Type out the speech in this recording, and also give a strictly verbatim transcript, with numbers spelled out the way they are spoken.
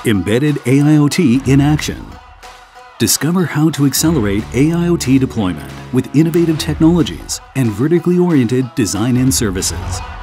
Embedded A I o T in action. Discover how to accelerate A I o T deployment with innovative technologies and vertically oriented design-in services.